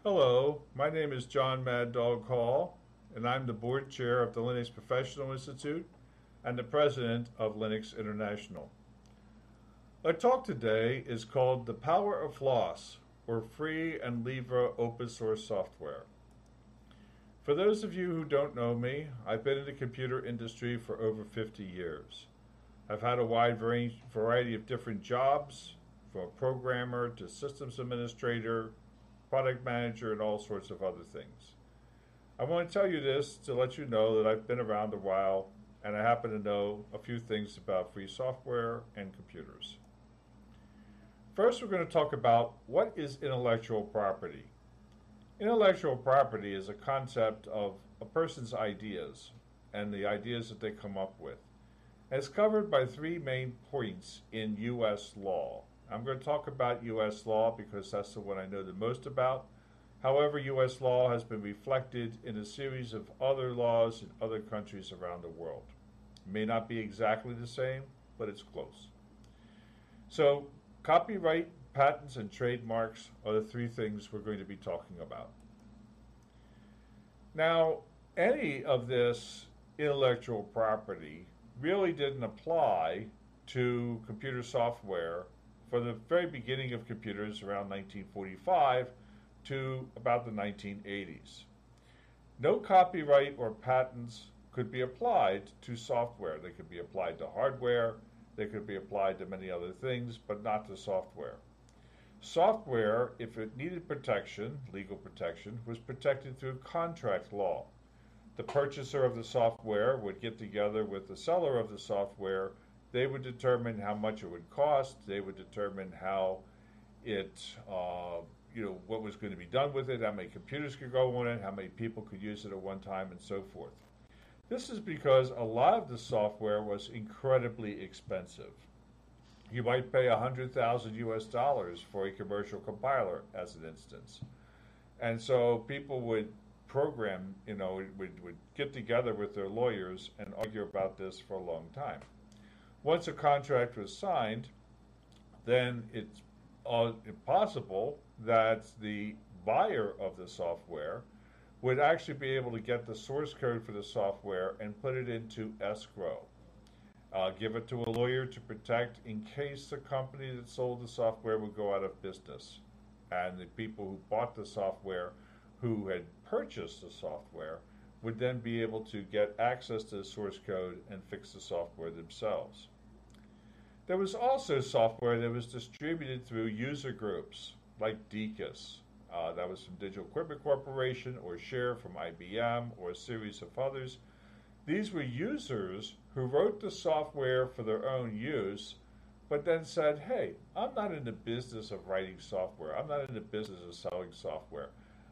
Hello, my name is John Mad Dog Hall, and I'm the board chair of the Linux Professional Institute and the president of Linux International. Our talk today is called The Power of FLOSS, or Free and Libre Open Source Software. For those of you who don't know me, I've been in the computer industry for over 50 years. I've had a wide variety of different jobs, from a programmer to systems administrator, product manager, and all sorts of other things. I want to tell you this to let you know that I've been around a while and I happen to know a few things about free software and computers. First, we're going to talk about what is intellectual property. Intellectual property is a concept of a person's ideas and the ideas that they come up with. And it's covered by three main points in U.S. law. I'm going to talk about U.S. law because that's the one I know the most about. However, U.S. law has been reflected in a series of other laws in other countries around the world. It may not be exactly the same, but it's close. So, copyright, patents, and trademarks are the three things we're going to be talking about. Now, any of this intellectual property really didn't apply to computer software for the very beginning of computers around 1945 to about the 1980s. No copyright or patents could be applied to software. They could be applied to hardware, they could be applied to many other things, but not to software. Software, if it needed protection, legal protection, was protected through contract law. The purchaser of the software would get together with the seller of the software. They would determine how much it would cost. They would determine how what was going to be done with it, how many computers could go on it, how many people could use it at one time, and so forth. This is because a lot of the software was incredibly expensive. You might pay $100,000 for a commercial compiler, as an instance. And so people would program, would get together with their lawyers and argue about this for a long time. Once a contract was signed, then it's possible that the buyer of the software would actually be able to get the source code for the software and put it into escrow. Give it to a lawyer to protect in case the company that sold the software would go out of business. And the people who bought the software, who had purchased the software, would then be able to get access to the source code and fix the software themselves. There was also software that was distributed through user groups, like DECUS. That was from Digital Equipment Corporation, or Share from IBM, or a series of others. These were users who wrote the software for their own use, but then said, hey, I'm not in the business of writing software. I'm not in the business of selling software.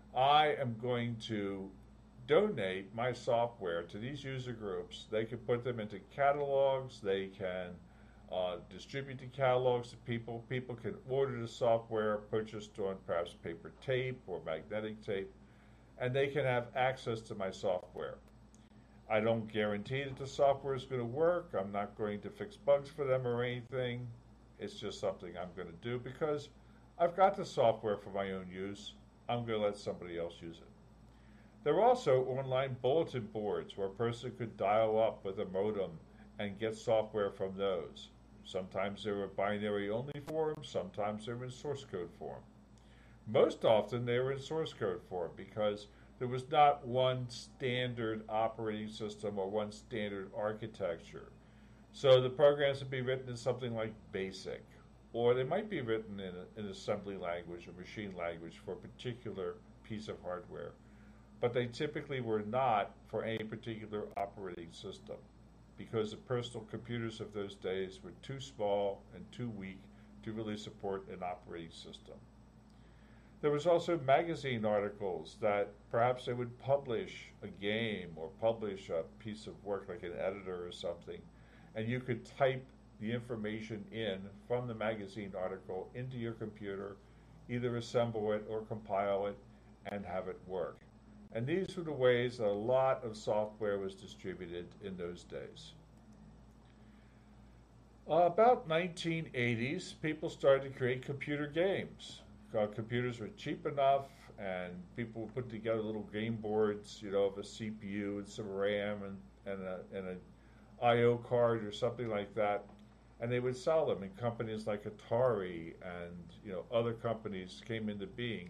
I am going to donate my software to these user groups. They can put them into catalogs. They can distribute the catalogs to people. People can order the software purchased on perhaps paper tape or magnetic tape, and they can have access to my software. I don't guarantee that the software is going to work. I'm not going to fix bugs for them or anything. It's just something I'm going to do because I've got the software for my own use. I'm going to let somebody else use it. There are also online bulletin boards where a person could dial up with a modem and get software from those. Sometimes they were binary-only form, sometimes they were in source code form. Most often they were in source code form because there was not one standard operating system or one standard architecture. So the programs would be written in something like BASIC, or they might be written in assembly language or machine language for a particular piece of hardware. But they typically were not for any particular operating system, because the personal computers of those days were too small and too weak to really support an operating system. There was also magazine articles that perhaps they would publish a game or publish a piece of work like an editor or something, and you could type the information in from the magazine article into your computer, either assemble it or compile it and have it work. And these were the ways that a lot of software was distributed in those days. About 1980s, people started to create computer games. computers were cheap enough, and people would put together little game boards, of a CPU and some RAM and an I/O card or something like that, and they would sell them. And companies like Atari and other companies came into being.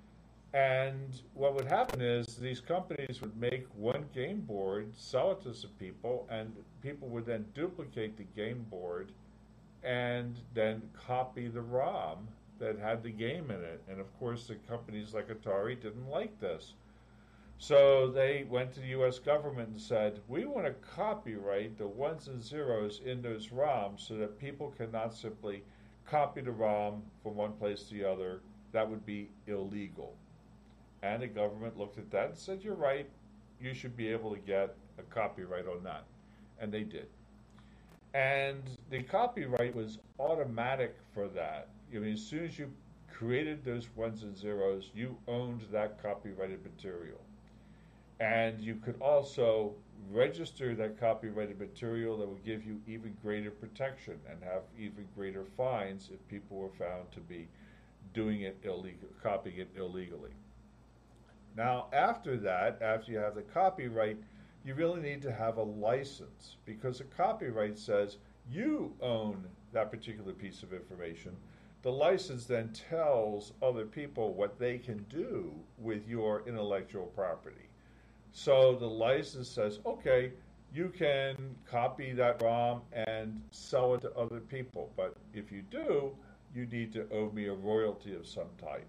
And what would happen is these companies would make one game board, sell it to some people, and people would then duplicate the game board and then copy the ROM that had the game in it. And of course, the companies like Atari didn't like this. So they went to the U.S. government and said, we want to copyright the ones and zeros in those ROMs so that people cannot simply copy the ROM from one place to the other. That would be illegal. And the government looked at that and said, you're right, you should be able to get a copyright on that. And they did. And the copyright was automatic for that. As soon as you created those ones and zeros, you owned that copyrighted material. And you could also register that copyrighted material that would give you even greater protection and have even greater fines if people were found to be doing it illegal, copying it illegally. Now, after that, after you have the copyright, you really need to have a license, because a copyright says you own that particular piece of information. The license then tells other people what they can do with your intellectual property. So the license says, okay, you can copy that ROM and sell it to other people, but if you do, you need to owe me a royalty of some type.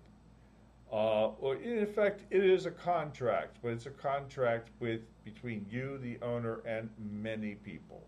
Or in effect, it is a contract, but it's a contract between you, the owner, and many people.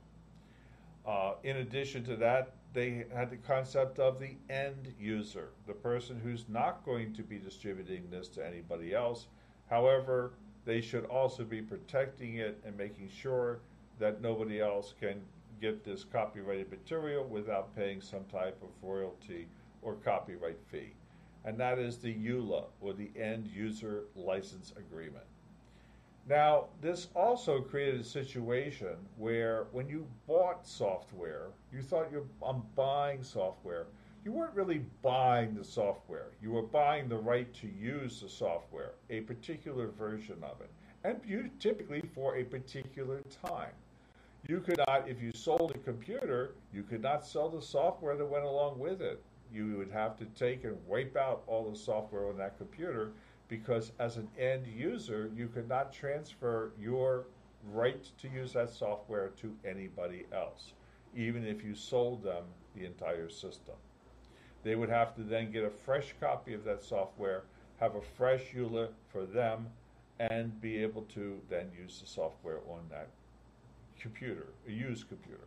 In addition to that, they had the concept of the end user, the person who's not going to be distributing this to anybody else. However, they should also be protecting it and making sure that nobody else can get this copyrighted material without paying some type of royalty or copyright fee. And that is the EULA, or the End User License Agreement. Now, this also created a situation where when you bought software, you thought I'm buying software. You weren't really buying the software. You were buying the right to use the software, a particular version of it, and typically for a particular time. You could not, if you sold a computer, you could not sell the software that went along with it. You would have to take and wipe out all the software on that computer, because as an end user, you could not transfer your right to use that software to anybody else, even if you sold them the entire system. They would have to then get a fresh copy of that software, have a fresh EULA for them, and be able to then use the software on that computer, a used computer.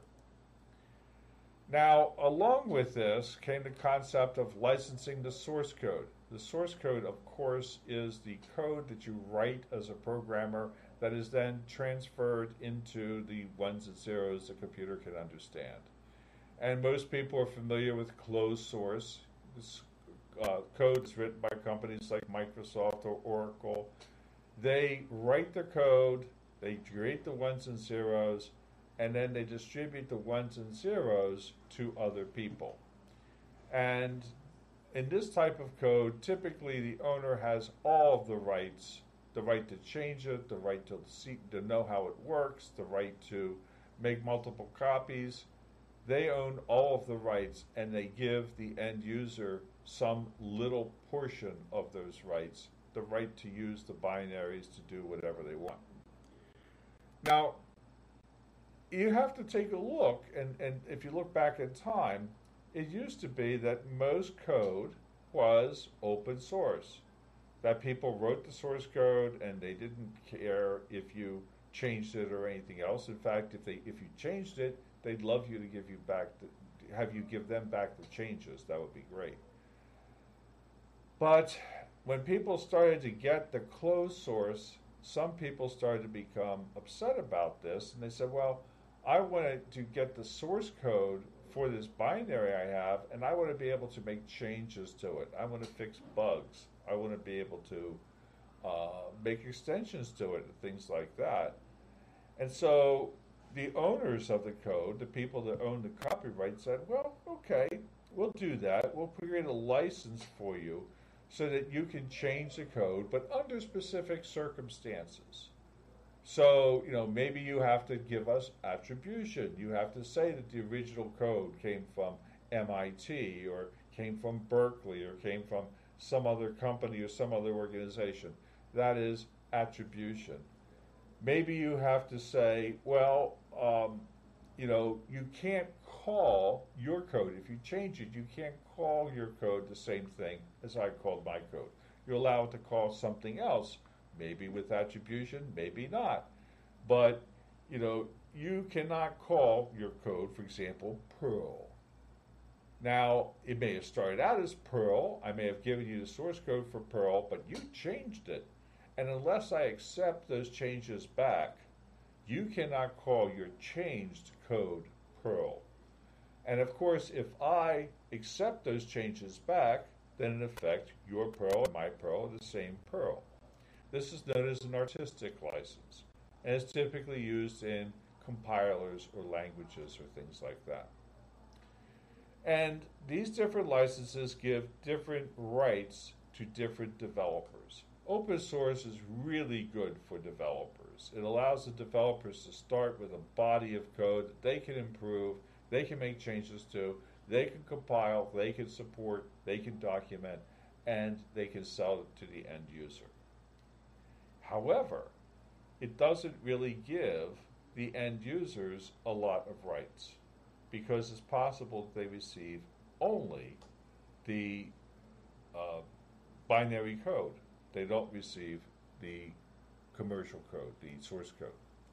Now, along with this came the concept of licensing the source code. The source code, of course, is the code that you write as a programmer that is then transferred into the ones and zeros the computer can understand. And most people are familiar with closed source. This code is written by companies like Microsoft or Oracle. They write the code, they create the ones and zeros, and then they distribute the ones and zeros to other people. And in this type of code, typically the owner has all of the rights: the right to change it, the right to know how it works, the right to make multiple copies. They own all of the rights, and they give the end user some little portion of those rights, the right to use the binaries to do whatever they want. Now, you have to take a look, and if you look back in time, it used to be that most code was open source, that people wrote the source code and they didn't care if you changed it or anything else. In fact, if you changed it, they'd love you to have you give them back the changes. That would be great. But when people started to get the closed source, some people started to become upset about this, and they said, well, I wanted to get the source code for this binary I have, and I want to be able to make changes to it. I want to fix bugs. I want to be able to make extensions to it and things like that. And so the owners of the code, the people that own the copyright, said, well, okay, we'll do that. We'll create a license for you so that you can change the code, but under specific circumstances. So, maybe you have to give us attribution. You have to say that the original code came from MIT or came from Berkeley or came from some other company or some other organization. That is attribution. Maybe you have to say, well, you can't call your code. If you change it, you can't call your code the same thing as I called my code. You're allowed to call something else, maybe with attribution, maybe not. But, you cannot call your code, for example, Perl. Now, it may have started out as Perl. I may have given you the source code for Perl, but you changed it. And unless I accept those changes back, you cannot call your changed code Perl. And of course, if I accept those changes back, then in effect, your Perl and my Perl are the same Perl. This is known as an artistic license, and it's typically used in compilers or languages or things like that. And these different licenses give different rights to different developers. Open source is really good for developers. It allows the developers to start with a body of code that they can improve, they can make changes to, they can compile, they can support, they can document, and they can sell it to the end user. However, it doesn't really give the end users a lot of rights, because it's possible that they receive only the binary code. They don't receive the commercial code, the source code.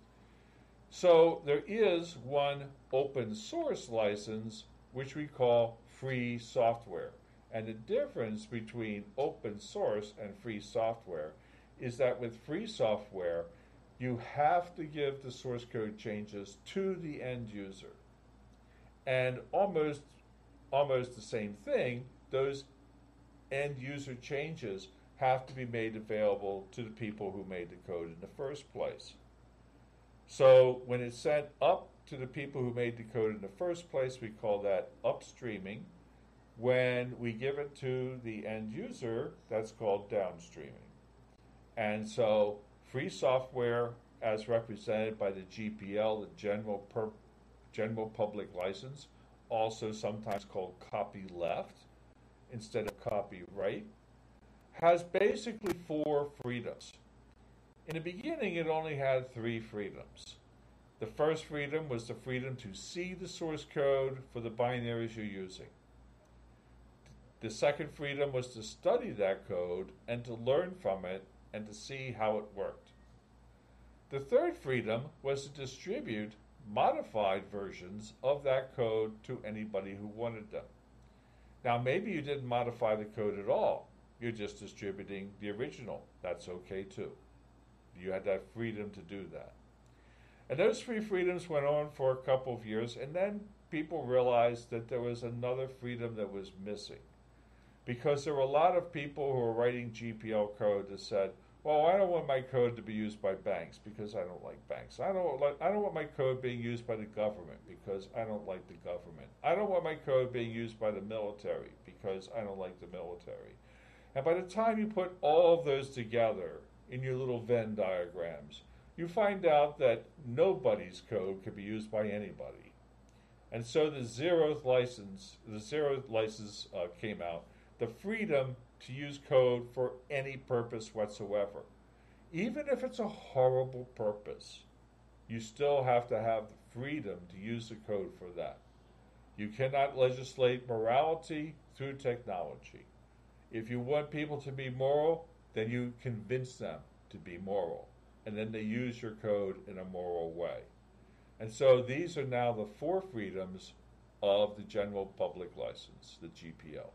So there is one open source license which we call free software. And the difference between open source and free software is that with free software, you have to give the source code changes to the end user. And almost the same thing, those end user changes have to be made available to the people who made the code in the first place. So when it's sent up to the people who made the code in the first place, we call that upstreaming. When we give it to the end user, that's called downstreaming. And so free software, as represented by the GPL, the General Public License, also sometimes called copyleft instead of copyright, has basically 4 freedoms. In the beginning, it only had 3 freedoms. The first freedom was the freedom to see the source code for the binaries you're using. The second freedom was to study that code and to learn from it and to see how it worked. The third freedom was to distribute modified versions of that code to anybody who wanted them. Now, maybe you didn't modify the code at all. You're just distributing the original. That's okay too. You had that freedom to do that. And those 3 freedoms went on for a couple of years, and then people realized that there was another freedom that was missing. Because there were a lot of people who were writing GPL code that said, well, I don't want my code to be used by banks because I don't like banks. I don't want my code being used by the government because I don't like the government. I don't want my code being used by the military because I don't like the military. And by the time you put all of those together in your little Venn diagrams, you find out that nobody's code could be used by anybody. And so the zeroth license came out, the freedom to use code for any purpose whatsoever. Even if it's a horrible purpose, you still have to have the freedom to use the code for that. You cannot legislate morality through technology. If you want people to be moral, then you convince them to be moral. And then they use your code in a moral way. And so these are now the 4 freedoms of the General Public License, the GPL.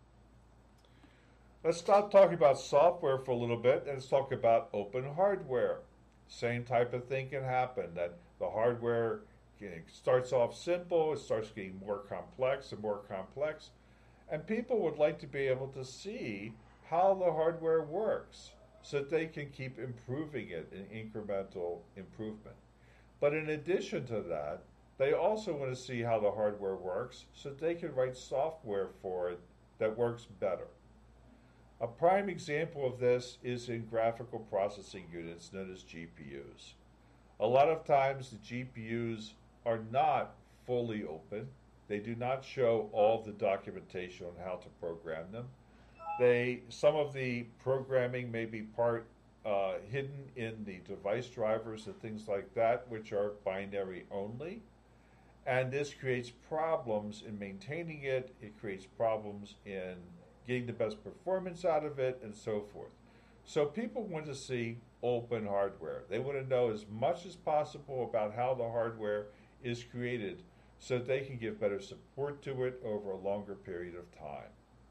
Let's stop talking about software for a little bit and let's talk about open hardware. Same type of thing can happen, that the hardware starts off simple, it starts getting more complex, and people would like to be able to see how the hardware works so that they can keep improving it in incremental improvement. But in addition to that, they also want to see how the hardware works so that they can write software for it that works better. A prime example of this is in graphical processing units known as GPUs. A lot of times the GPUs are not fully open. They do not show all the documentation on how to program them. Some of the programming may be part hidden in the device drivers and things like that, which are binary only. And this creates problems in maintaining it. It creates problems in getting the best performance out of it, and so forth. So people want to see open hardware. They want to know as much as possible about how the hardware is created so that they can give better support to it over a longer period of time.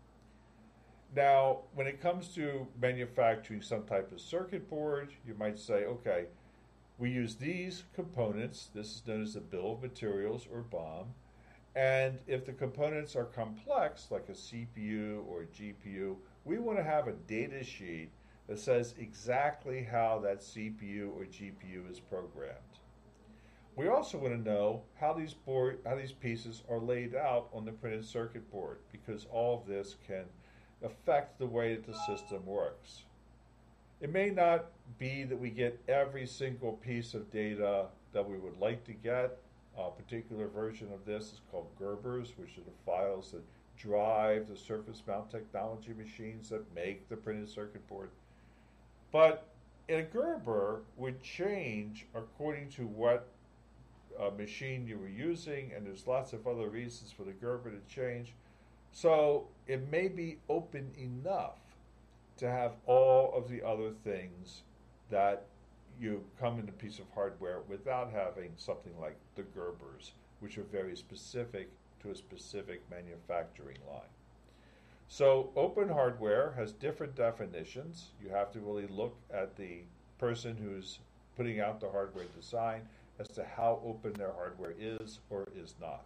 Now, when it comes to manufacturing some type of circuit board, you might say, okay, we use these components. This is known as the bill of materials, or BOM. And if the components are complex, like a CPU or a GPU, we want to have a data sheet that says exactly how that CPU or GPU is programmed. We also want to know how these pieces are laid out on the printed circuit board, because all of this can affect the way that the system works. It may not be that we get every single piece of data that we would like to get. A particular version of this is called Gerbers, which are the files that drive the surface mount technology machines that make the printed circuit board. But a Gerber would change according to what machine you were using, and there's lots of other reasons for the Gerber to change. So it may be open enough to have all of the other things that you come in a piece of hardware without having something like the Gerbers, which are very specific to a specific manufacturing line. So open hardware has different definitions. You have to really look at the person who's putting out the hardware design as to how open their hardware is or is not.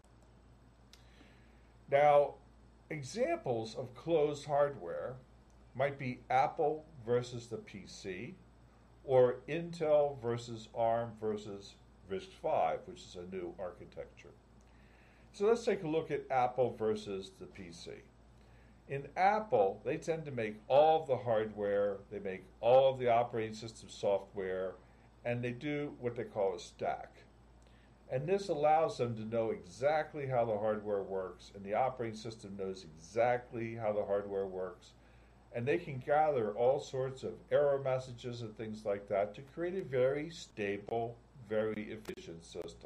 Now, examples of closed hardware might be Apple versus the PC, or Intel versus ARM versus RISC-V, which is a new architecture. So let's take a look at Apple versus the PC. In Apple, they tend to make all of the hardware, they make all of the operating system software, and they do what they call a stack. And this allows them to know exactly how the hardware works, and the operating system knows exactly how the hardware works, and they can gather all sorts of error messages and things like that to create a very stable, very efficient system.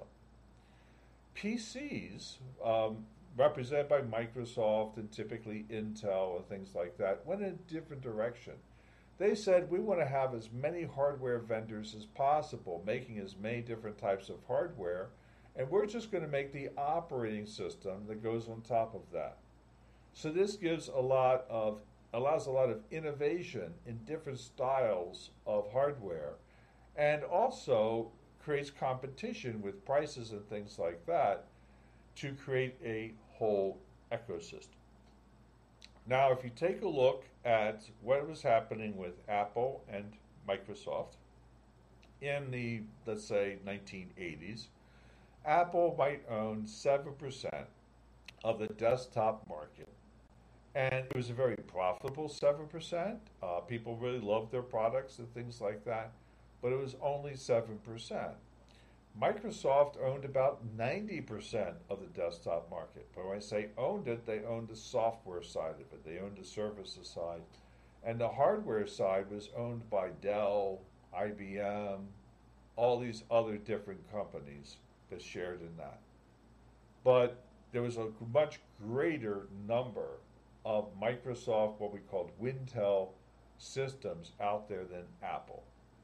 PCs, represented by Microsoft and typically Intel and things like that, went in a different direction. They said, we want to have as many hardware vendors as possible, making as many different types of hardware, and we're just going to make the operating system that goes on top of that. So this allows a lot of innovation in different styles of hardware, and also creates competition with prices and things like that to create a whole ecosystem. Now, if you take a look at what was happening with Apple and Microsoft in the, let's say, 1980s, Apple might own 7% of the desktop market. And it was a very profitable 7%. People really loved their products and things like that, but it was only 7%. Microsoft owned about 90% of the desktop market. But when I say owned it, they owned the software side of it. They owned the services side. And the hardware side was owned by Dell, IBM, all these other different companies that shared in that. But there was a much greater number of Microsoft, what we called Wintel systems out there than Apple.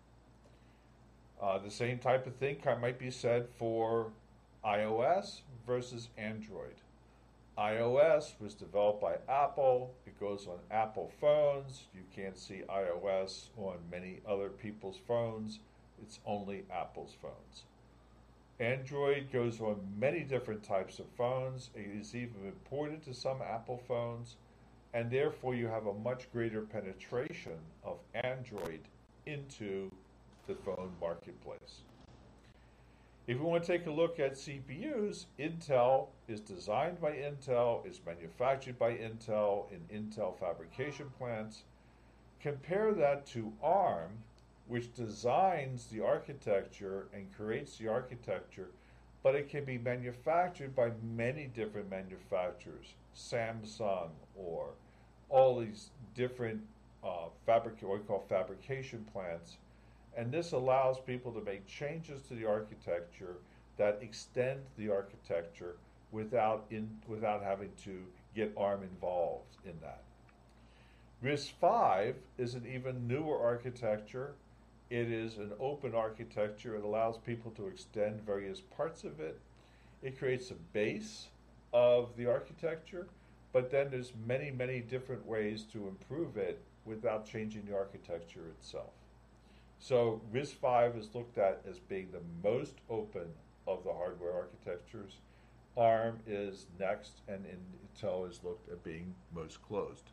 The same type of thing might be said for iOS versus Android. iOS was developed by Apple. It goes on Apple phones. You can't see iOS on many other people's phones. It's only Apple's phones. Android goes on many different types of phones. It is even imported to some Apple phones, and therefore you have a much greater penetration of Android into the phone marketplace. If we want to take a look at CPUs, Intel is designed by Intel, is manufactured by Intel in Intel fabrication plants. Compare that to ARM, which designs the architecture and creates the architecture, but it can be manufactured by many different manufacturers, Samsung or all these different what we call fabrication plants. And this allows people to make changes to the architecture that extend the architecture without having to get ARM involved in that. RISC-V is an even newer architecture. It is an open architecture. It allows people to extend various parts of it. It creates a base of the architecture, but then there's many, many different ways to improve it without changing the architecture itself. So RISC-V is looked at as being the most open of the hardware architectures. ARM is next, and Intel is looked at being most closed.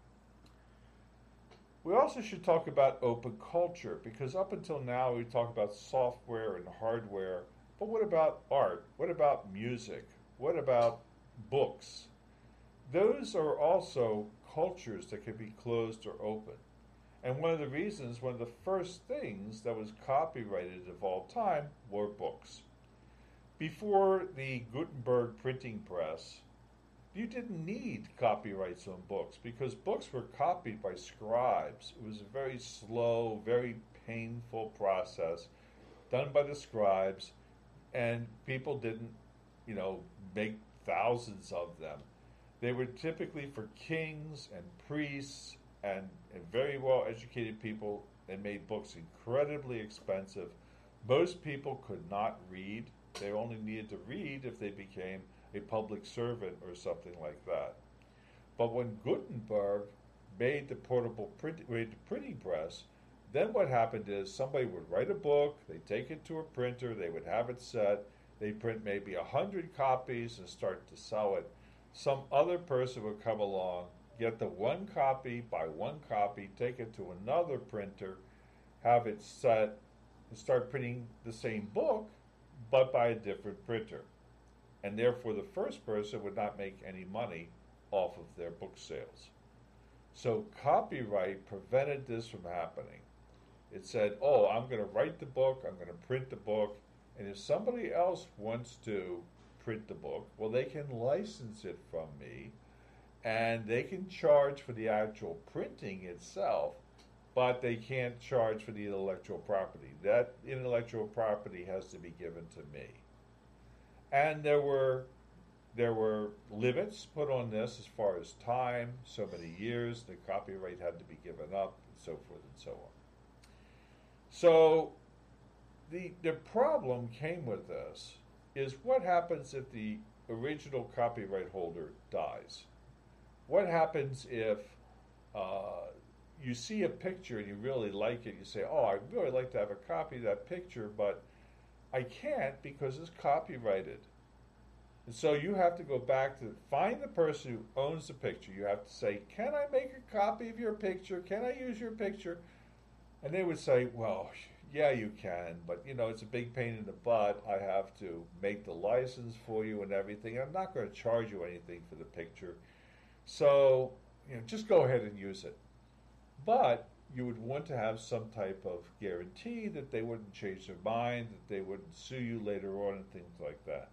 We also should talk about open culture, because up until now we talk about software and hardware, but what about art? What about music? What about books? Those are also cultures that can be closed or open. And one of the first things that was copyrighted of all time were books. Before the Gutenberg printing press, you didn't need copyrights on books because books were copied by scribes. It was a very slow, very painful process done by the scribes, and people didn't, make thousands of them. They were typically for kings and priests and very well educated people. They made books incredibly expensive. Most people could not read. They only needed to read if they became a public servant or something like that. But when Gutenberg made the printing press, then what happened is somebody would write a book, they'd take it to a printer, they would have it set, they'd print maybe 100 copies and start to sell it. Some other person would come along, get the one copy, buy one copy, take it to another printer, have it set, and start printing the same book, but by a different printer. And therefore the first person would not make any money off of their book sales. So copyright prevented this from happening. It said, I'm going to write the book, I'm going to print the book, and if somebody else wants to print the book, well, they can license it from me, and they can charge for the actual printing itself, but they can't charge for the intellectual property. That intellectual property has to be given to me. And there were limits put on this as far as time, so many years, the copyright had to be given up, and so forth and so on. So the problem came with this is what happens if the original copyright holder dies? What happens if you see a picture and you really like it, you say, I'd really like to have a copy of that picture, but I can't because it's copyrighted. And so you have to go back to find the person who owns the picture. You have to say, can I make a copy of your picture? Can I use your picture? And they would say, well, yeah, you can, but it's a big pain in the butt. I have to make the license for you and everything. I'm not going to charge you anything for the picture. So, just go ahead and use it. But you would want to have some type of guarantee that they wouldn't change their mind, that they wouldn't sue you later on and things like that.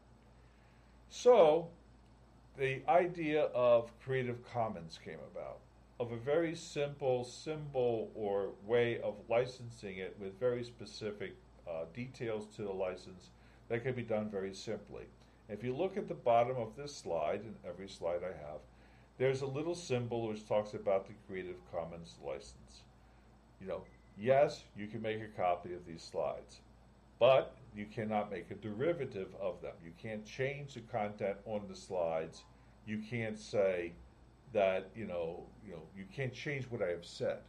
So, the idea of Creative Commons came about, of a very simple symbol or way of licensing it with very specific details to the license that can be done very simply. If you look at the bottom of this slide, and every slide I have, there's a little symbol which talks about the Creative Commons license. Yes, you can make a copy of these slides, but you cannot make a derivative of them. You can't change the content on the slides. You can't say that, you can't change what I have said.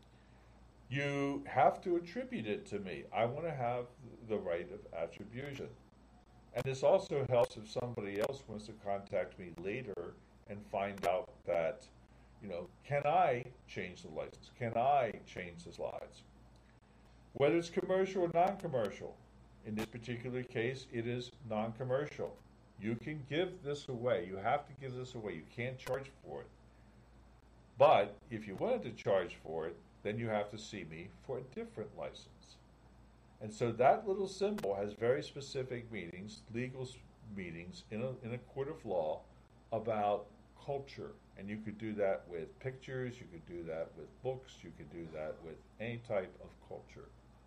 You have to attribute it to me. I want to have the right of attribution. And this also helps if somebody else wants to contact me later and find out that, can I change the license? Can I change the slides? Whether it's commercial or non-commercial, In this particular case, it is non-commercial. You can give this away. You have to give this away. You can't charge for it. But if you wanted to charge for it, then you have to see me for a different license. And so that little symbol has very specific meanings, legal meanings in a court of law about culture. And you could do that with pictures, you could do that with books, you could do that with any type of culture.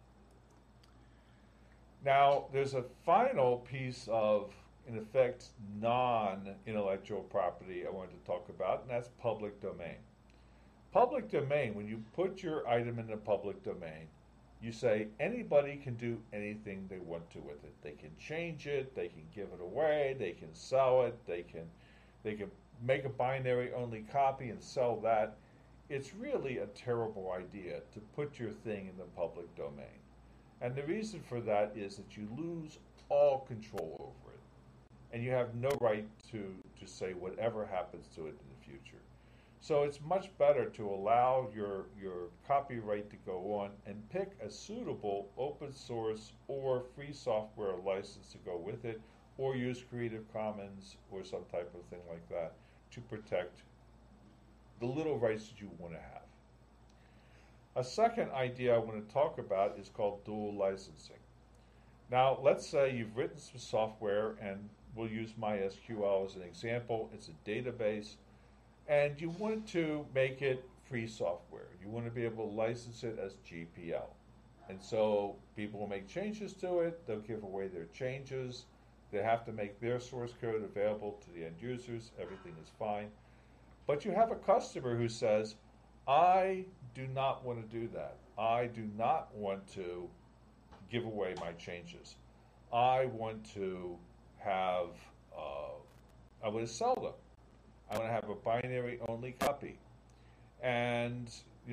Now, there's a final piece of, in effect, non-intellectual property I wanted to talk about, and that's public domain. Public domain, when you put your item in the public domain, you say anybody can do anything they want to with it. They can change it, they can give it away, they can sell it, they can make a binary only copy and sell that. It's really a terrible idea to put your thing in the public domain. And the reason for that is that you lose all control over it. And you have no right to say whatever happens to it in the future. So it's much better to allow your copyright to go on and pick a suitable open source or free software license to go with it, or use Creative Commons or some type of thing like that to protect the little rights that you want to have. A second idea I want to talk about is called dual licensing. Now, let's say you've written some software, and we'll use MySQL as an example. It's a database, and you want to make it free software. You want to be able to license it as GPL. And so people will make changes to it. They'll give away their changes. They have to make their source code available to the end users. Everything is fine. But you have a customer who says, I do not want to do that. I do not want to give away my changes. I want to have, I want to sell them. I want to have a binary only copy. And,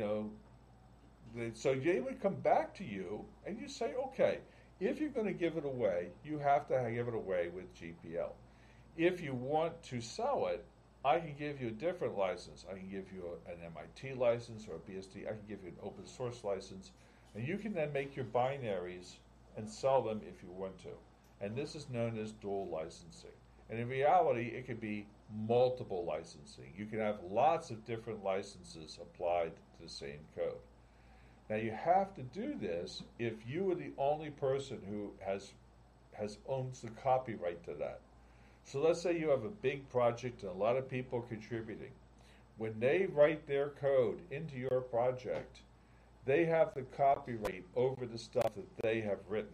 so they would come back to you and you say, okay, if you're going to give it away, you have to give it away with GPL. If you want to sell it, I can give you a different license. I can give you an MIT license or a BSD. I can give you an open source license. And you can then make your binaries and sell them if you want to. And this is known as dual licensing. And in reality, it could be multiple licensing. You can have lots of different licenses applied to the same code. Now you have to do this if you are the only person who owns the copyright to that. So let's say you have a big project and a lot of people contributing. When they write their code into your project, they have the copyright over the stuff that they have written.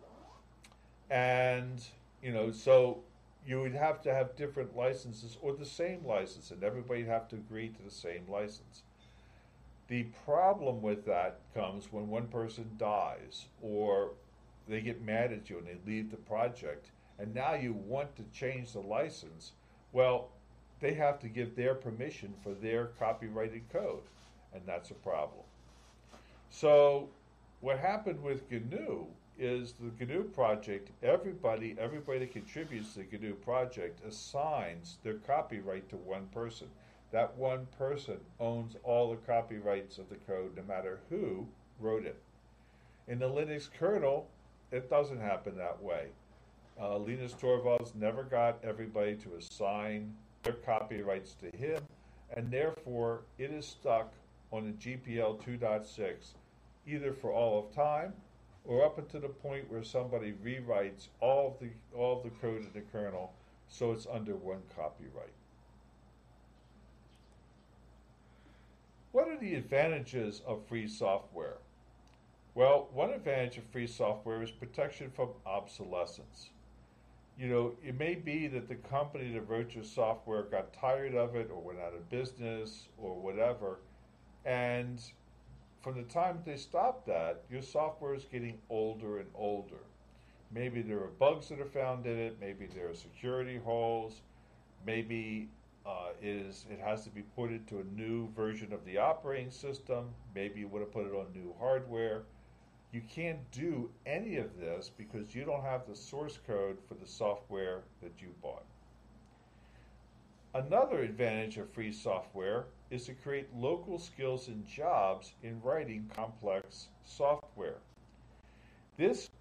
And, so you would have to have different licenses or the same license, and everybody would have to agree to the same license. The problem with that comes when one person dies or they get mad at you and they leave the project, and now you want to change the license. Well, they have to give their permission for their copyrighted code, and that's a problem. So what happened with GNU is the GNU project, everybody that contributes to the GNU project assigns their copyright to one person. That one person owns all the copyrights of the code, no matter who wrote it. In the Linux kernel, it doesn't happen that way. Linus Torvalds never got everybody to assign their copyrights to him, and therefore it is stuck on the GPL 2.6 either for all of time or up until the point where somebody rewrites all of the code in the kernel so it's under one copyright. What are the advantages of free software? Well, one advantage of free software is protection from obsolescence. It may be that the company that wrote your software got tired of it or went out of business or whatever, and from the time they stopped that, your software is getting older and older. Maybe there are bugs that are found in it, maybe there are security holes, maybe it has to be put into a new version of the operating system, maybe you would have put it on new hardware. You can't do any of this because you don't have the source code for the software that you bought. Another advantage of free software is to create local skills and jobs in writing complex software. This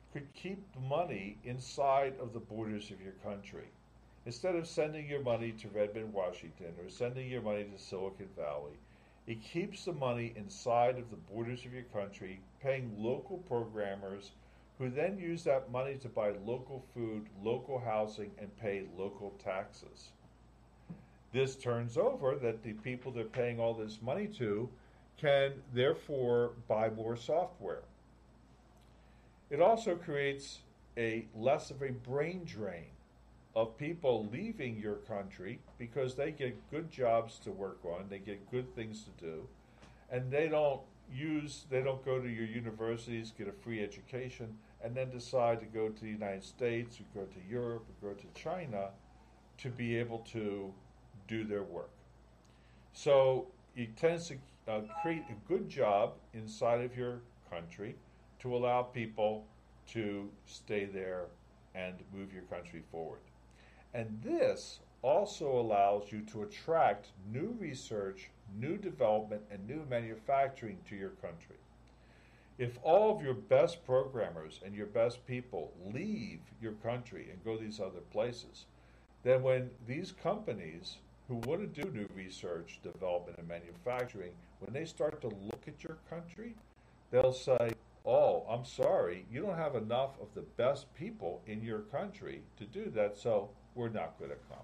could keep the money inside of the borders of your country. Instead of sending your money to Redmond, Washington, or sending your money to Silicon Valley, it keeps the money inside of the borders of your country, paying local programmers who then use that money to buy local food, local housing, and pay local taxes. This turns over that the people they're paying all this money to can therefore buy more software. It also creates a less of a brain drain of people leaving your country because they get good jobs to work on, they get good things to do, and they don't go to your universities, get a free education, and then decide to go to the United States or go to Europe or go to China to be able to do their work. So it tends to create a good job inside of your country to allow people to stay there and move your country forward. And this also allows you to attract new research, new development, and new manufacturing to your country. If all of your best programmers and your best people leave your country and go these other places, then when these companies who want to do new research, development, and manufacturing, when they start to look at your country, they'll say, oh, I'm sorry, you don't have enough of the best people in your country to do that, so we're not going to come.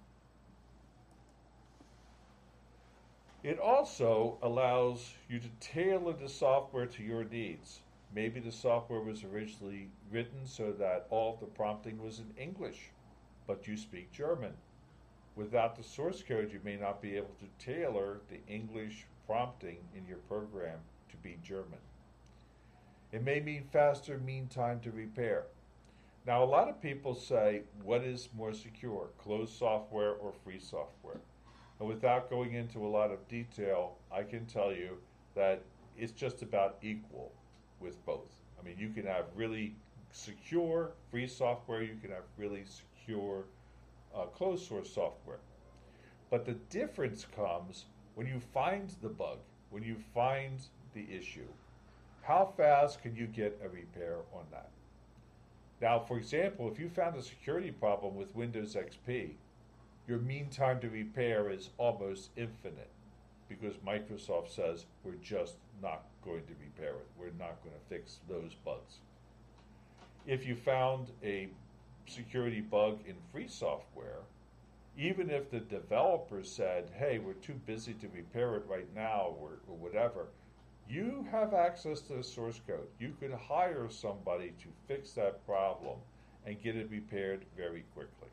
It also allows you to tailor the software to your needs. Maybe the software was originally written so that all of the prompting was in English, but you speak German. Without the source code, you may not be able to tailor the English prompting in your program to be German. It may mean faster mean time to repair. Now, a lot of people say, what is more secure, closed software or free software? And without going into a lot of detail, I can tell you that it's just about equal with both. I mean, you can have really secure free software, you can have really secure closed source software. But the difference comes when you find the bug, when you find the issue. How fast can you get a repair on that? Now, for example, if you found a security problem with Windows XP, your mean time to repair is almost infinite because Microsoft says we're just not going to repair it. We're not going to fix those bugs. If you found a security bug in free software, even if the developer said, hey, we're too busy to repair it right now or whatever, you have access to the source code. You could hire somebody to fix that problem and get it repaired very quickly.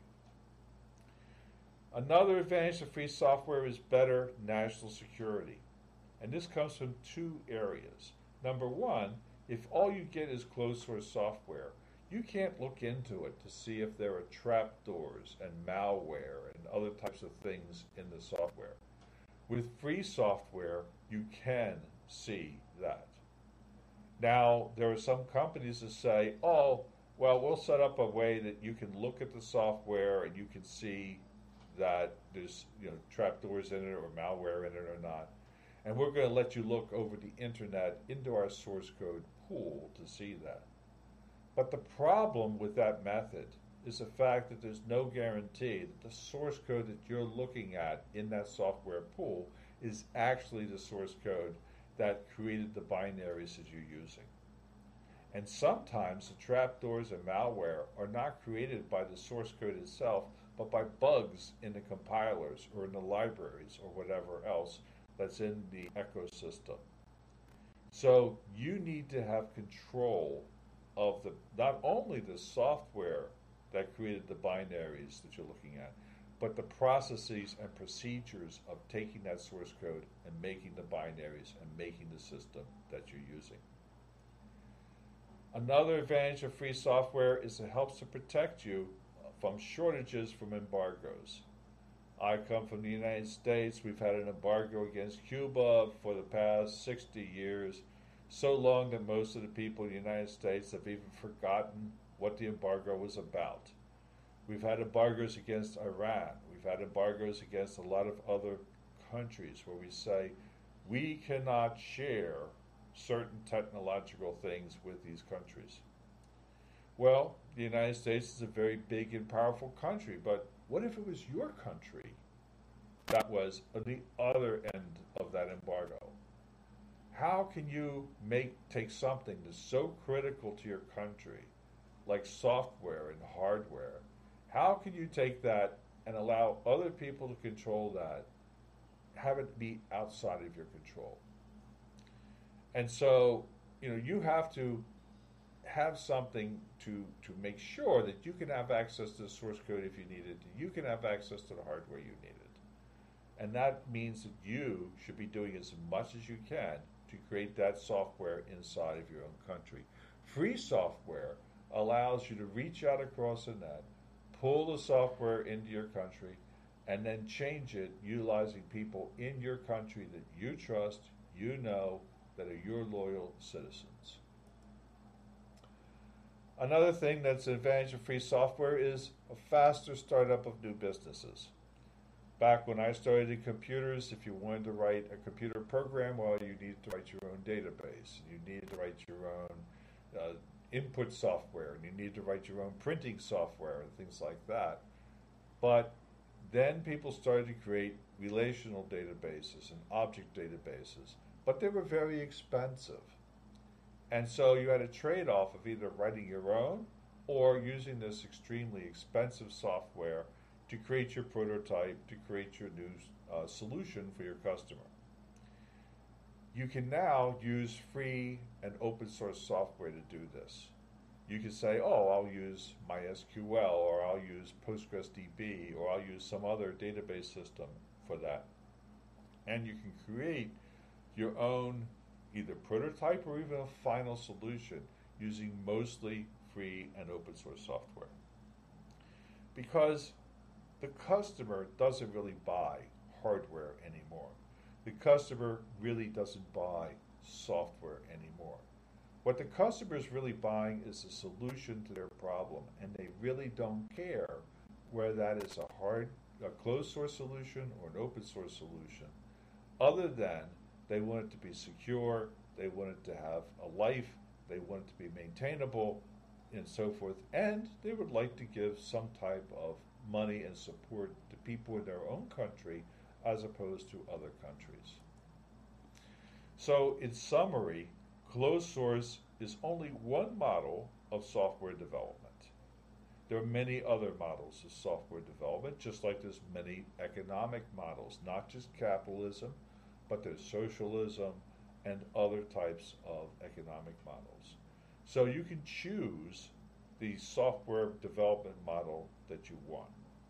Another advantage of free software is better national security. And this comes from two areas. Number one, if all you get is closed source software, you can't look into it to see if there are trapdoors and malware and other types of things in the software. With free software, you can see that. Now, there are some companies that say, oh, well, we'll set up a way that you can look at the software and you can see that there's trapdoors in it or malware in it or not. And we're going to let you look over the internet into our source code pool to see that. But the problem with that method is the fact that there's no guarantee that the source code that you're looking at in that software pool is actually the source code that created the binaries that you're using. And sometimes the trapdoors and malware are not created by the source code itself, but by bugs in the compilers or in the libraries or whatever else that's in the ecosystem. So you need to have control of not only the software that created the binaries that you're looking at, but the processes and procedures of taking that source code and making the binaries and making the system that you're using. Another advantage of free software is it helps to protect you from shortages from embargoes. I come from the United States. We've had an embargo against Cuba for the past 60 years, so long that most of the people in the United States have even forgotten what the embargo was about. We've had embargoes against Iran. We've had embargoes against a lot of other countries where we say we cannot share certain technological things with these countries. Well, the United States is a very big and powerful country, but what if it was your country that was on the other end of that embargo? How can you take something that's so critical to your country, like software and hardware? How can you take that and allow other people to control that, have it be outside of your control? And so, you have to have something to make sure that you can have access to the source code if you need it, you can have access to the hardware you need it. And that means that you should be doing as much as you can to create that software inside of your own country. Free software allows you to reach out across the net, pull the software into your country, and then change it utilizing people in your country that you trust, that are your loyal citizens. Another thing that's an advantage of free software is a faster startup of new businesses. Back when I started in computers, if you wanted to write a computer program, well, you needed to write your own database. You needed to write your own input software, and you needed to write your own printing software and things like that. But then people started to create relational databases and object databases, but they were very expensive. And so you had a trade-off of either writing your own or using this extremely expensive software to create your prototype, to create your new solution for your customer. You can now use free and open source software to do this. You can say, oh, I'll use MySQL, or I'll use PostgreSDB, or I'll use some other database system for that. And you can create your own either prototype or even a final solution using mostly free and open source software. Because the customer doesn't really buy hardware anymore. The customer really doesn't buy software anymore. What the customer is really buying is a solution to their problem, and they really don't care whether that is a closed source solution or an open source solution, other than they want it to be secure, they want it to have a life, they want it to be maintainable, and so forth, and they would like to give some type of money and support to people in their own country as opposed to other countries. So, in summary, closed source is only one model of software development. There are many other models of software development, just like there's many economic models, not just capitalism, but there's socialism and other types of economic models. So you can choose the software development model that you want.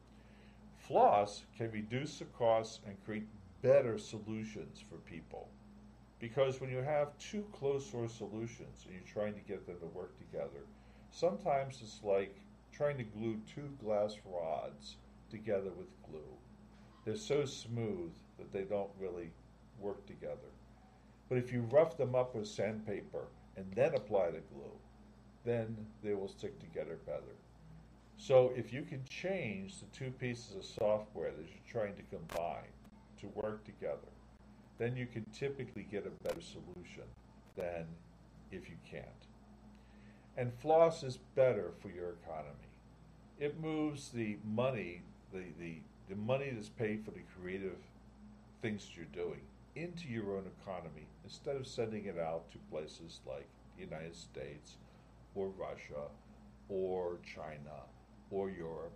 FLOSS can reduce the costs and create better solutions for people. Because when you have two closed source solutions and you're trying to get them to work together, sometimes it's like trying to glue two glass rods together with glue. They're so smooth that they don't really work together. But if you rough them up with sandpaper and then apply the glue, then they will stick together better. So if you can change the two pieces of software that you're trying to combine to work together, then you can typically get a better solution than if you can't. And FLOSS is better for your economy. It moves the money, the money that's paid for the creative things that you're doing into your own economy instead of sending it out to places like the United States or Russia or China or Europe.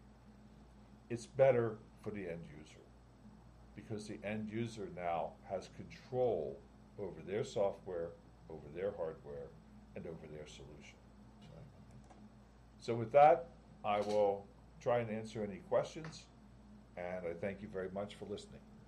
It's better for the end user because the end user now has control over their software, over their hardware, and over their solution. So with that, I will try and answer any questions, and I thank you very much for listening.